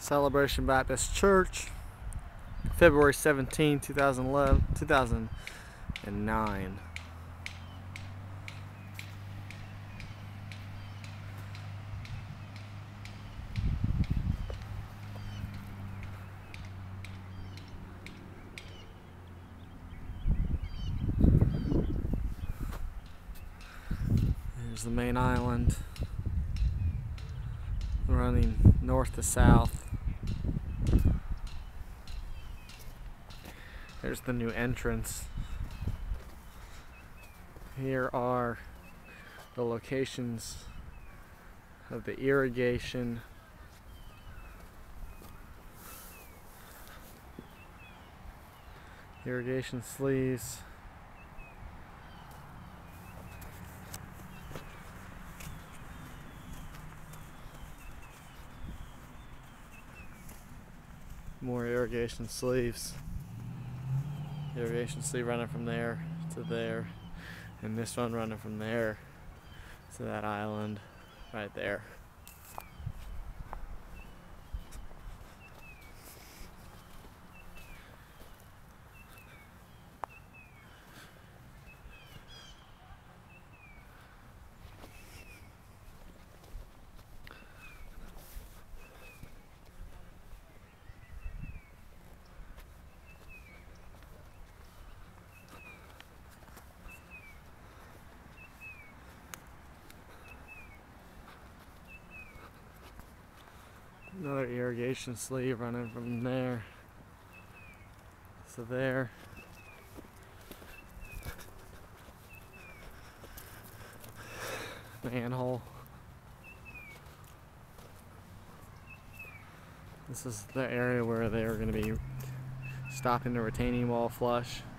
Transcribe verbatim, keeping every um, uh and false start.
Celebration Baptist Church, February seventeenth, two thousand eleven, two thousand nine. Here's the main island, running north to south. There's the new entrance. Here are the locations of the irrigation, irrigation sleeves. More irrigation sleeves. Irrigation sleeve running from there to there, and this one running from there to that island right there. Another irrigation sleeve running from there to there. Manhole. This is the area where they are going to be stopping the retaining wall flush.